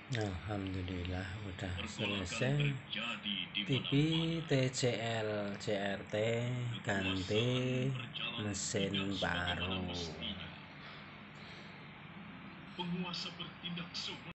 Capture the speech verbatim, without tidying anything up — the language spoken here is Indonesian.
Alhamdulillah udah selesai. T V T C L C R T ganti mesin baru.